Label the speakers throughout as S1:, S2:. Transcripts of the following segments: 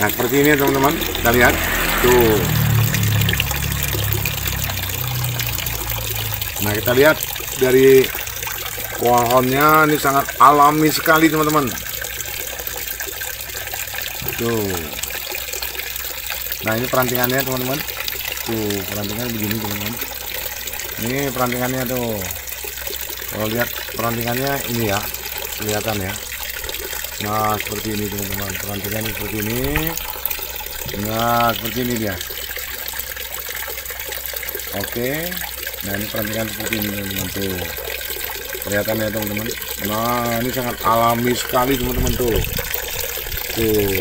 S1: Nah seperti ini teman-teman, kita lihat tuh. Nah kita lihat dari pohonnya ini sangat alami sekali teman-teman. Tuh. Nah ini perantingannya teman-teman. Tuh perantingan begini teman-teman. Ini perantingannya tuh. Kalau lihat perantingannya ini ya, kelihatan ya. Nah seperti ini teman-teman, perantingannya seperti ini. Nah seperti ini dia. Oke. Nah ini perantingan seperti ini teman-teman tuh. Kelihatan ya teman-teman. Nah ini sangat alami sekali teman-teman tuh. Tuh.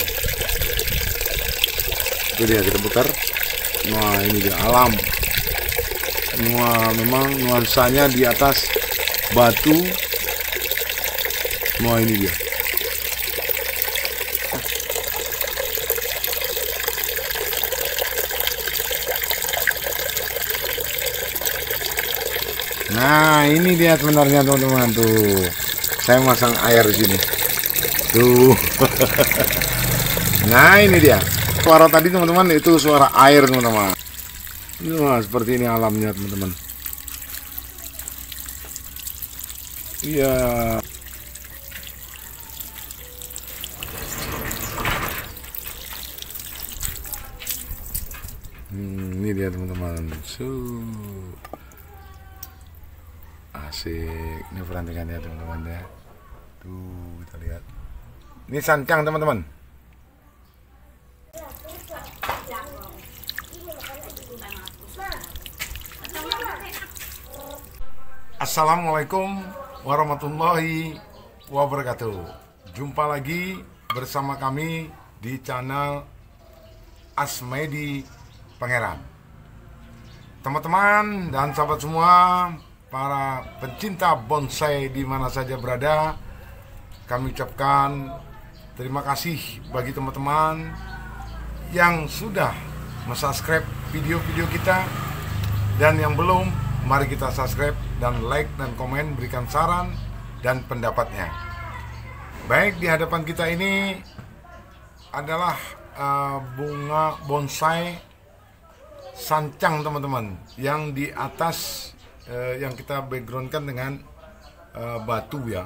S1: Itu dia, kita putar. Nah ini dia alam. Wah memang nuansanya di atas batu. Wah ini dia. Nah ini dia sebenarnya teman-teman tuh. Saya masang air di sini. Tuh. Nah ini dia. Suara tadi teman-teman itu suara air teman-teman. Nah seperti ini alamnya teman-teman. Iya. Ini dia teman-teman. Asik. Ini perantingannya teman-teman ya. Tuh kita lihat. Ini sancang teman-teman. Assalamualaikum warahmatullahi wabarakatuh. Jumpa lagi bersama kami di channel Asmedi Pangeran. Teman-teman dan sahabat semua, para pencinta bonsai di mana saja berada, kami ucapkan terima kasih bagi teman-teman yang sudah subscribe video-video kita, dan yang belum, mari kita subscribe dan like dan komen, berikan saran dan pendapatnya. Baik, di hadapan kita ini adalah bunga bonsai sancang teman-teman, yang di atas yang kita backgroundkan dengan batu ya,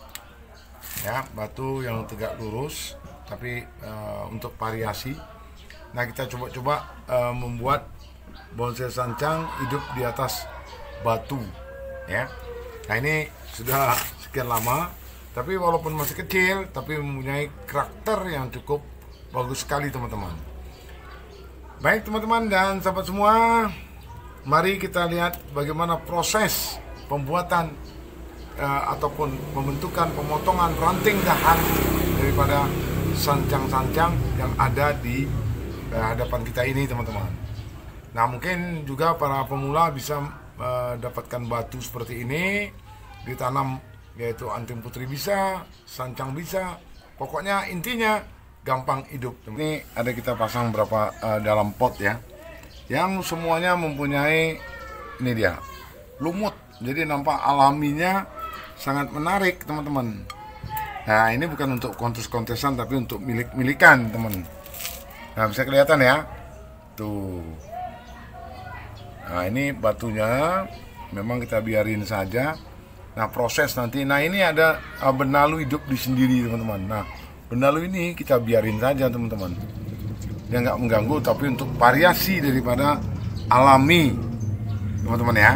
S1: batu yang tegak lurus, tapi untuk variasi. Nah kita coba-coba membuat bonsai sancang hidup di atas batu ya. Nah ini sudah sekian lama, tapi walaupun masih kecil tapi mempunyai karakter yang cukup bagus sekali teman-teman. Baik teman-teman dan sahabat semua, mari kita lihat bagaimana proses pembuatan ataupun pembentukan pemotongan ranting dahan daripada sancang-sancang yang ada di hadapan kita ini teman-teman. Nah mungkin juga para pemula bisa dapatkan batu seperti ini, ditanam, yaitu anting putri bisa, sancang bisa, pokoknya intinya gampang hidup. Ini ada kita pasang berapa dalam pot ya, yang semuanya mempunyai, ini dia, lumut, jadi nampak alaminya sangat menarik teman-teman. Nah ini bukan untuk kontes-kontesan tapi untuk milik-milikan teman. Nah bisa kelihatan ya tuh. Nah ini batunya memang kita biarin saja. Nah proses nanti, nah ini ada benalu hidup di sendiri teman-teman. Nah benalu ini kita biarin saja teman-teman, dia nggak mengganggu, tapi untuk variasi daripada alami teman-teman ya.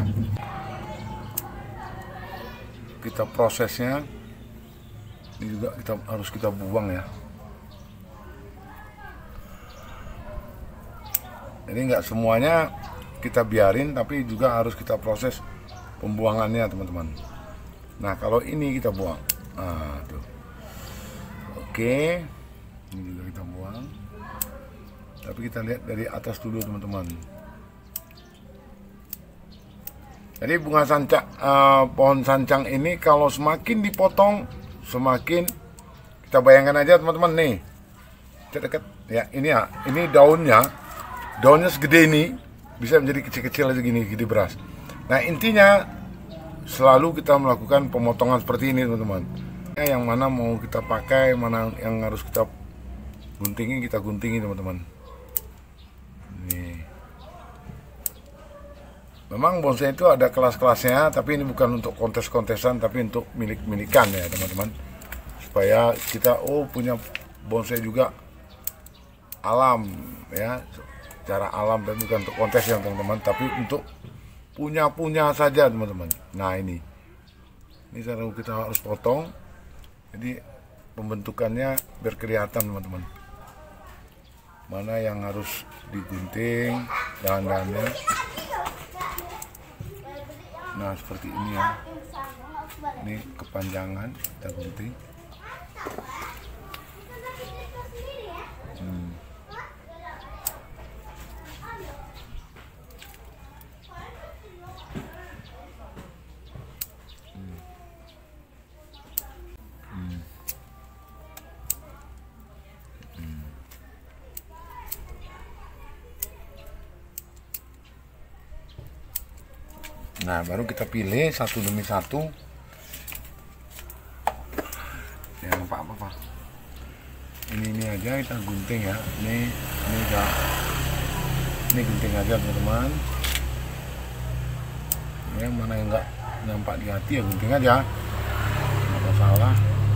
S1: Kita prosesnya ini juga harus kita buang ya. Jadi nggak semuanya kita biarin, tapi juga harus kita proses pembuangannya teman-teman. Nah kalau ini kita buang, nah tuh. Oke, ini juga kita buang, tapi kita lihat dari atas dulu teman-teman. Jadi bunga sancang, pohon sancang ini kalau semakin dipotong semakin, kita bayangkan aja teman-teman nih, dekat ya, ini daunnya segede ini, bisa menjadi kecil-kecil aja gini, gede beras. Nah intinya selalu kita melakukan pemotongan seperti ini teman-teman. Yang mana mau kita pakai, mana yang harus kita guntingin, kita guntingin teman-teman. Nih. Memang bonsai itu ada kelas-kelasnya, tapi ini bukan untuk kontes-kontesan, tapi untuk milik-milikan ya teman-teman. Supaya kita punya bonsai juga alam ya, cara alam, dan bukan untuk kontes ya teman-teman, tapi untuk punya saja teman-teman. Nah ini cara kita harus potong, jadi pembentukannya biar kelihatan teman-teman, mana yang harus digunting dahan-dahannya. Nah seperti ini ya, ini kepanjangan kita gunting. Nah baru kita pilih satu demi satu. Jangan apa-apa Pak. Ini aja kita gunting ya. Ini gunting aja teman-teman. Yang mana yang nggak nampak di hati ya gunting aja. Nggak masalah.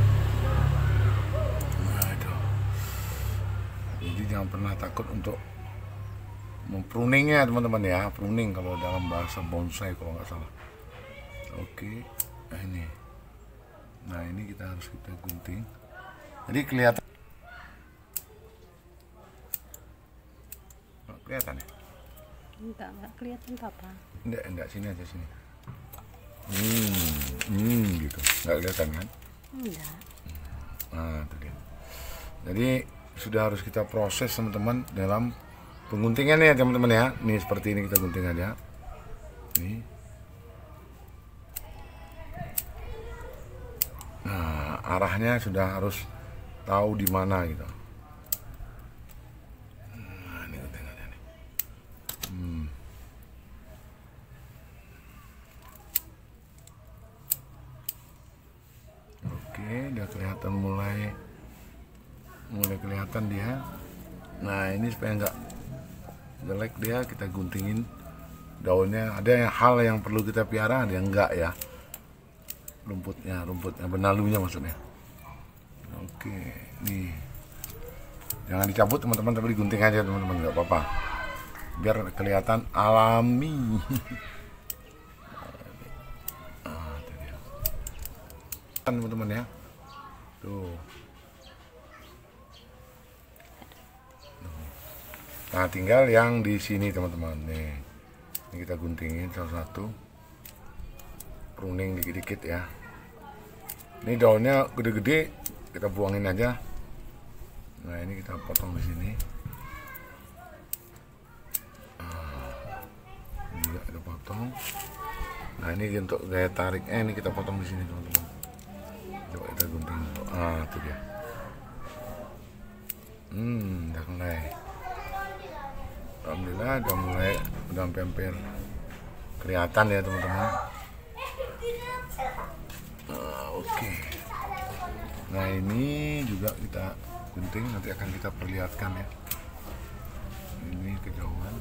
S1: Nah itu. Jadi jangan pernah takut untuk pruningnya teman-teman ya, pruning kalau dalam bahasa bonsai kalau nggak salah. Oke, nah ini kita harus gunting. Jadi kelihatan ya?
S2: Enggak kelihatan Papa.
S1: Enggak, sini aja sini. Gitu, nggak kelihatan kan?
S2: Enggak.
S1: Nah itu dia. Jadi sudah harus kita proses teman-teman dalam pengguntingannya ya teman-teman ya. Nih seperti ini kita gunting aja. Nih. Nah, arahnya sudah harus tahu di mana gitu. Nah, ini gunting aja nih. Oke, udah kelihatan mulai kelihatan dia. Nah, ini supaya enggak jelek dia, kita guntingin daunnya. Ada hal yang perlu kita piara, ada yang enggak ya, rumputnya benalunya maksudnya. Oke, nih jangan dicabut teman-teman, tapi digunting aja teman-teman, nggak apa-apa, biar kelihatan alami. Itu dia teman-teman ya, tuh. Nah tinggal yang di sini teman-teman, nih ini kita guntingin salah satu, pruning dikit-dikit ya. Ini daunnya gede-gede, kita buangin aja. Nah ini kita potong di sini. Ini juga kita potong. Nah ini untuk gaya tariknya, ini kita potong di sini teman-teman. Coba kita gunting. Itu dia. Udah mulai. Alhamdulillah udah hampir kelihatan ya teman-teman. Oke. Nah ini juga kita gunting, nanti akan kita perlihatkan ya. Ini kejauhan.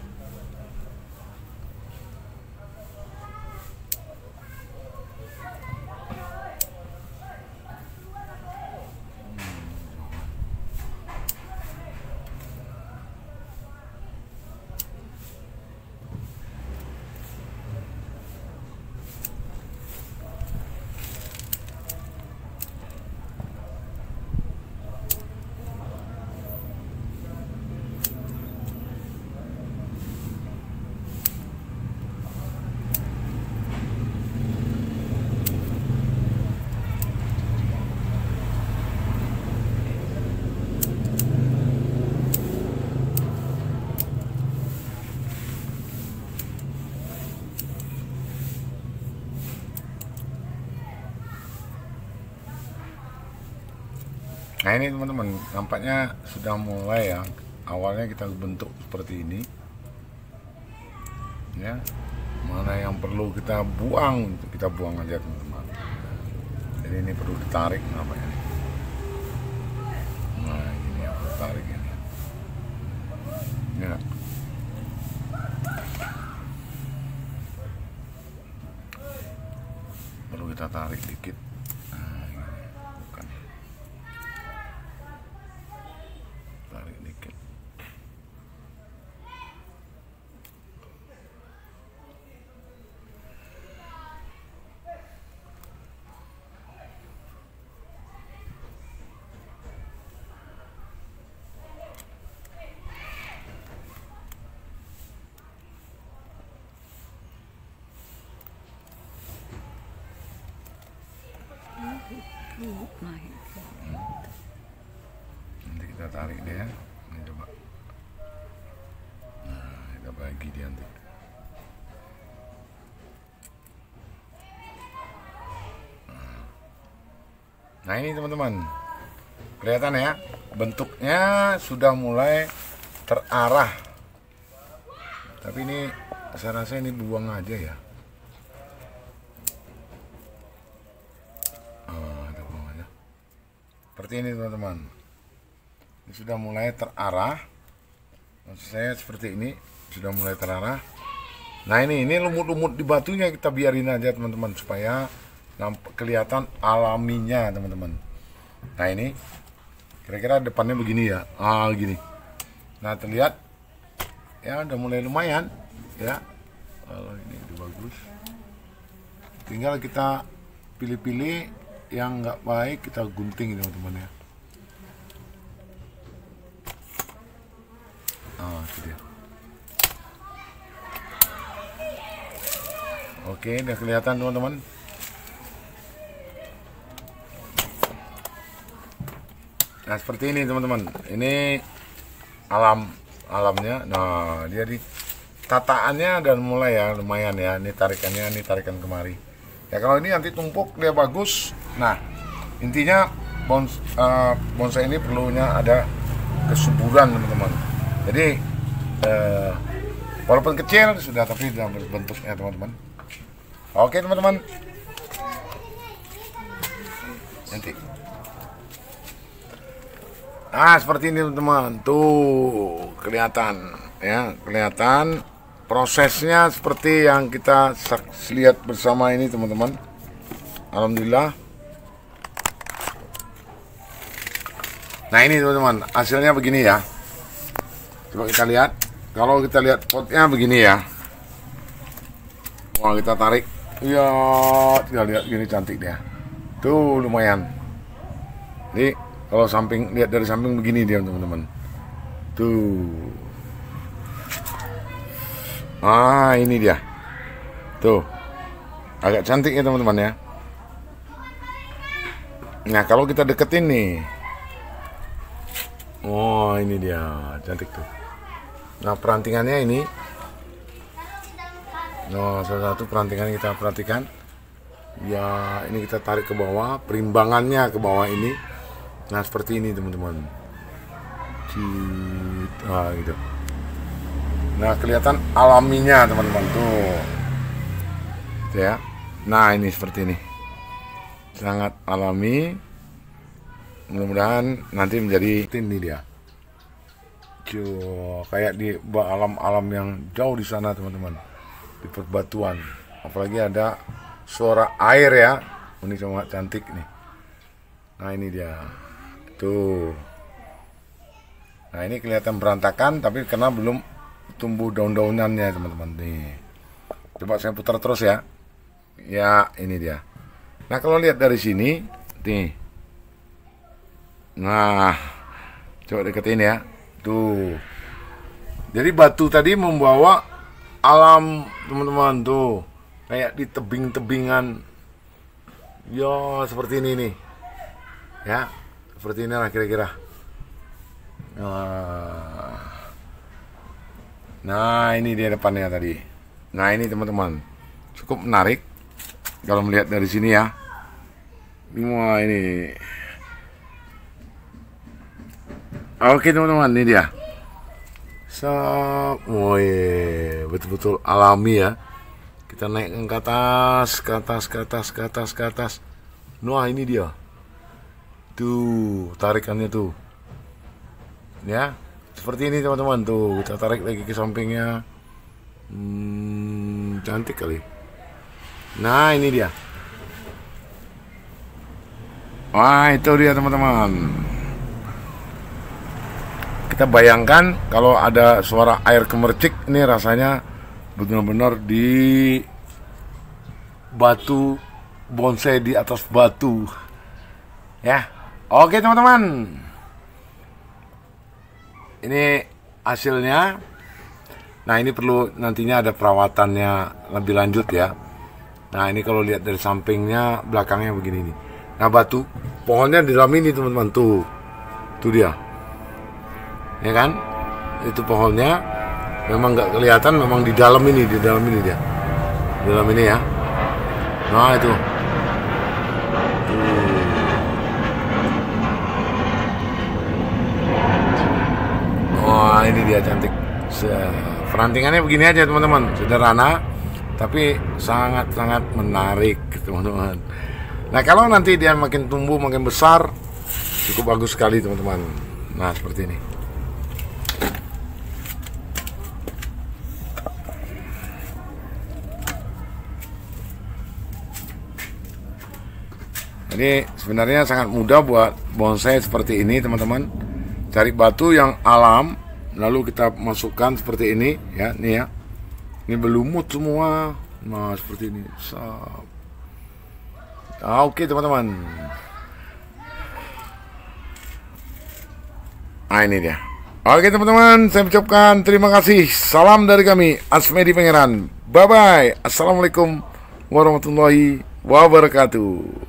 S1: Nah ini teman-teman, nampaknya sudah mulai ya. Awalnya kita bentuk seperti ini ya. Mana yang perlu kita buang, kita buang aja teman-teman. Jadi ini perlu ditarik namanya. Nah ini ya. tarik ini. Ya. Perlu kita tarik dikit. Nah, ini. Bukan. Tarik dikit. Nanti kita tarik dia. Ini coba. Nah, kita bagi dia nanti. Nah ini teman-teman, kelihatan ya, bentuknya sudah mulai terarah. Tapi ini saya rasa ini buang aja ya. Seperti ini teman-teman, ini sudah mulai terarah. Maksud saya seperti ini, sudah mulai terarah. Nah ini lumut-lumut di batunya kita biarin aja teman-teman, supaya kelihatan alaminya teman-teman. Nah ini kira-kira depannya begini ya, gini. Nah terlihat ya udah mulai lumayan ya. Kalau ini udah bagus, tinggal kita pilih-pilih yang nggak baik, kita gunting teman-teman ya. Itu dia. Oke, udah kelihatan teman-teman. Nah seperti ini teman-teman, ini alamnya. Nah dia di tataannya dan mulai ya lumayan ya. Ini tarikannya, ini tarikan kemari. Ya kalau ini nanti tumpuk dia bagus. Nah intinya bonsai ini perlunya ada kesuburan teman-teman. Jadi walaupun kecil sudah, tapi dalam bentuknya teman-teman. Oke teman-teman. Nanti. Seperti ini teman-teman. Tuh kelihatan ya, kelihatan prosesnya seperti yang kita lihat bersama ini teman-teman. Alhamdulillah. Nah ini teman-teman, hasilnya begini ya. Coba kita lihat. Kalau kita lihat potnya begini ya. Wah kita tarik. Ya, kita lihat gini cantik dia. Tuh lumayan. Jadi kalau samping, lihat dari samping begini dia teman-teman. Tuh. Ini dia. Tuh. Agak cantik ya teman-teman ya. Nah kalau kita deketin nih. Oh ini dia, cantik tuh. Nah perantingannya ini. Nah salah satu perantingan kita perhatikan. Ya ini kita tarik ke bawah, perimbangannya ke bawah ini. Nah seperti ini teman-teman. Gitu. Nah kelihatan alaminya teman-teman tuh. Gitu ya. Nah ini seperti ini. Sangat alami. Mudah-mudahan nanti menjadi ini dia. Kayak di alam-alam yang jauh di sana teman-teman. Di perbatuan. Apalagi ada suara air ya. Ini sangat cantik nih. Nah ini dia. Tuh. Nah ini kelihatan berantakan, tapi karena belum tumbuh daun-daunannya teman-teman nih. Coba saya putar terus ya. Ya ini dia. Nah kalau lihat dari sini nih. Nah coba deketin ya. Tuh. Jadi batu tadi membawa alam teman-teman tuh. Kayak di tebing-tebingan. Ya seperti ini nih. Ya seperti inilah kira-kira. Nah ini dia depannya tadi. Nah ini teman-teman, cukup menarik kalau melihat dari sini ya. Wah ini. Oke teman-teman, ini dia. Betul-betul alami ya. Kita naik ke atas, ke atas, ke atas, ke atas, ke atas. Nah ini dia. Tuh tarikannya tuh. Ya, seperti ini teman-teman. Tuh, kita tarik lagi ke sampingnya. Cantik kali. Nah, ini dia. Wah, itu dia teman-teman. Kita bayangkan kalau ada suara air gemercik, ini rasanya benar-benar di batu, bonsai di atas batu. Ya, oke teman-teman. Ini hasilnya. Nah, ini perlu nantinya ada perawatannya lebih lanjut ya. Nah, ini kalau lihat dari sampingnya, belakangnya begini nih. Nah, batu pohonnya di dalam ini teman-teman, tuh dia. Ya kan, itu pohonnya memang nggak kelihatan, memang di dalam ini dia, di dalam ini ya. Nah, itu wah, ini dia cantik. Perantingannya begini aja teman-teman, sederhana tapi sangat-sangat menarik teman-teman. Nah, kalau nanti dia makin tumbuh makin besar, cukup bagus sekali teman-teman. Nah, seperti ini. Jadi sebenarnya sangat mudah buat bonsai seperti ini teman-teman. Cari batu yang alam, lalu kita masukkan seperti ini ya, nih ya. Ini berlumut semua. Nah, seperti ini. Oke teman-teman. Nah, ini dia. Oke teman-teman, saya ucapkan terima kasih. Salam dari kami, Asmedi Pangeran. Bye-bye. Assalamualaikum warahmatullahi wabarakatuh.